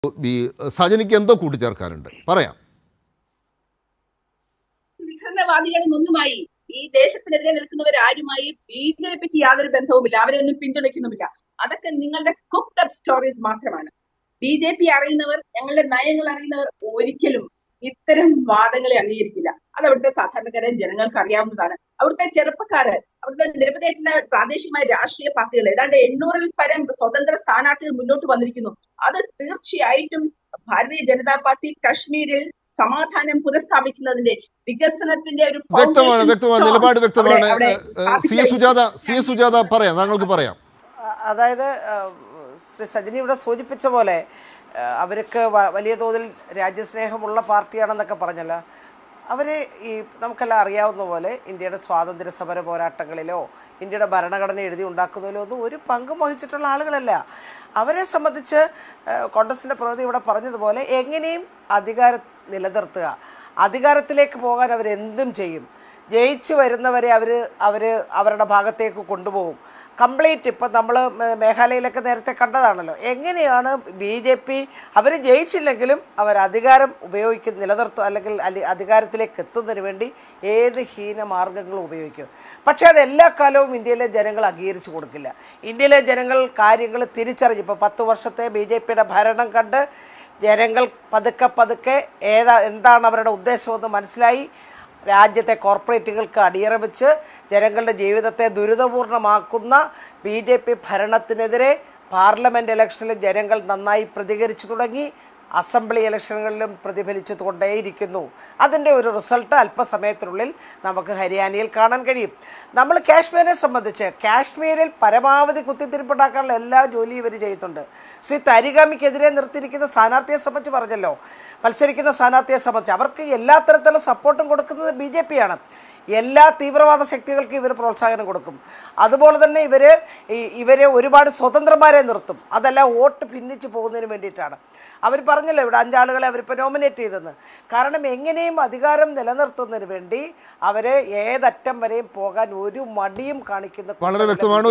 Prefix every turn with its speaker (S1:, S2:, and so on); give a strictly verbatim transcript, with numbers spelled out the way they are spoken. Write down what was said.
S1: ഈ സജനിക്ക് എന്തോ കൂട്ടിച്ചേർക്കാനുണ്ട് പറയാം.
S2: വിഘടനവാദികളൊന്നുമായി ഈ ദേശത്തിനെതിരെ നിൽക്കുന്നവരാരുമായി ബി ജെ പിക്ക് യാതൊരു ബന്ധവുമില്ല, അവരെയൊന്നും പിന്തുണയ്ക്കുന്നുമില്ല. അതൊക്കെ നിങ്ങളുടെ കുക്ക്ഡ് അപ്പ് സ്റ്റോറീസ് മാത്രമാണ്. ബി ജെ പി അറിയുന്നവർ, ഞങ്ങളുടെ നയങ്ങൾ അറിയുന്നവർ ഒരിക്കലും ഇത്തരം വാദങ്ങളെ അംഗീകരിക്കില്ല. അത് അവിടുത്തെ സാധാരണക്കാരായ ജനങ്ങൾക്ക് അറിയാവുന്നതാണ്. അവിടുത്തെ ചെറുപ്പക്കാര്, അവിടുത്തെ നിരവധിയായിട്ടുള്ള പ്രാദേശികമായ രാഷ്ട്രീയ പാർട്ടികൾ, ഏതാണ്ട് എണ്ണൂറിൽ പരം സ്വതന്ത്ര സ്ഥാനാർത്ഥികൾ മുന്നോട്ട് വന്നിരിക്കുന്നു. അത് തീർച്ചയായിട്ടും ഭാരതീയ ജനതാ പാർട്ടി കശ്മീരിൽ സമാധാനം പുനഃസ്ഥാപിക്കുന്നതിന്റെ വികസനത്തിന്റെ ഒരു
S1: വ്യക്തമാണ് വ്യക്തമാണ് നിലപാട് വ്യക്തമാണ്. സി സുജാത സി സുജാത പറയാം, താങ്കൾക്ക് പറയാം.
S3: അതായത് ശ്രീ സജനി ഇവിടെ സൂചിപ്പിച്ച പോലെ അവർക്ക് വലിയ തോതിൽ രാജ്യസ്നേഹമുള്ള പാർട്ടിയാണെന്നൊക്കെ പറഞ്ഞല്ലോ. അവർ ഈ നമുക്കെല്ലാം അറിയാവുന്ന പോലെ ഇന്ത്യയുടെ സ്വാതന്ത്ര്യ സമര പോരാട്ടങ്ങളിലോ ഇന്ത്യയുടെ ഭരണഘടന എഴുതി ഉണ്ടാക്കുന്നതിലോ ഒന്നും ഒരു പങ്കും വഹിച്ചിട്ടുള്ള ആളുകളല്ല. അവരെ സംബന്ധിച്ച് കോൺഗ്രസിൻ്റെ പ്രതിനിധി ഇവിടെ പറഞ്ഞതുപോലെ എങ്ങനെയും അധികാരം നിലനിർത്തുക, അധികാരത്തിലേക്ക് പോകാൻ അവരെന്തും ചെയ്യും. ജയിച്ചു വരുന്നവരെ അവർ അവർ അവരുടെ ഭാഗത്തേക്ക് കൊണ്ടുപോകും. കംപ്ലീറ്റ് ഇപ്പം നമ്മൾ മേഘാലയയിലൊക്കെ നേരത്തെ കണ്ടതാണല്ലോ. എങ്ങനെയാണ് ബി ജെ പി അവർ ജയിച്ചില്ലെങ്കിലും അവർ അധികാരം ഉപയോഗിക്കുന്ന നിലനിർത്തും, അല്ലെങ്കിൽ അധികാരത്തിലേക്ക് എത്തുന്നതിന് വേണ്ടി ഏത് ഹീനമാർഗങ്ങളും ഉപയോഗിക്കും. പക്ഷേ അത് എല്ലാ കാലവും ഇന്ത്യയിലെ ജനങ്ങൾ അംഗീകരിച്ചു കൊടുക്കില്ല. ഇന്ത്യയിലെ ജനങ്ങൾ കാര്യങ്ങൾ തിരിച്ചറിഞ്ഞു. ഇപ്പോൾ പത്ത് വർഷത്തെ ബി ജെ പിയുടെ ഭരണം കണ്ട് ജനങ്ങൾ പതുക്കെ പതുക്കെ ഏതാ എന്താണ് അവരുടെ ഉദ്ദേശമെന്ന് മനസ്സിലായി. രാജ്യത്തെ കോർപ്പറേറ്റുകൾക്ക് അടിയറ വെച്ച് ജനങ്ങളുടെ ജീവിതത്തെ ദുരിതപൂർണമാക്കുന്ന ബി ജെ പി ഭരണത്തിനെതിരെ പാർലമെൻറ്റ് ഇലക്ഷനിൽ ജനങ്ങൾ നന്നായി പ്രതികരിച്ചു തുടങ്ങി. അസംബ്ലി ഇലക്ഷനുകളിലും പ്രതിഫലിച്ചു കൊണ്ടേയിരിക്കുന്നു. അതിൻ്റെ ഒരു റിസൾട്ട് അല്പസമയത്തിനുള്ളിൽ നമുക്ക് ഹരിയാനയിൽ കാണാൻ കഴിയും. നമ്മൾ കാശ്മീരിനെ സംബന്ധിച്ച് കാശ്മീരിൽ പരമാവധി കുത്തിത്തിരിപ്പുണ്ടാക്കാനുള്ള എല്ലാ ജോലിയും ഇവർ ചെയ്യുന്നുണ്ട്. ശ്രീ തരിഗാമിക്കെതിരെ നിർത്തിയിരിക്കുന്ന സ്ഥാനാർത്ഥിയെ സംബന്ധിച്ച് പറഞ്ഞല്ലോ, മത്സരിക്കുന്ന സ്ഥാനാർത്ഥിയെ സംബന്ധിച്ച് അവർക്ക് എല്ലാ തരത്തിലുള്ള സപ്പോർട്ടും കൊടുക്കുന്നത് ബി ജെ പിയാണ്. എല്ലാ തീവ്രവാദ ശക്തികൾക്കും ഇവർ പ്രോത്സാഹനം കൊടുക്കും. അതുപോലെ തന്നെ ഇവർ ഇവരെ ഒരുപാട് സ്വതന്ത്രന്മാരെ നിർത്തും. അതെല്ലാം വോട്ട് ഭിന്നിച്ച് പോകുന്നതിന് വേണ്ടിയിട്ടാണ്. അവർ പറഞ്ഞല്ലോ ഇവിടെ അഞ്ചാളുകളെ അവരിപ്പോൾ നോമിനേറ്റ് ചെയ്തെന്ന്. കാരണം എങ്ങനെയും അധികാരം നിലനിർത്തുന്നതിന് വേണ്ടി അവർ ഏതറ്റം വരെയും പോകാൻ ഒരു മടിയും കാണിക്കുന്ന
S1: വളരെ വ്യക്തമാണ്.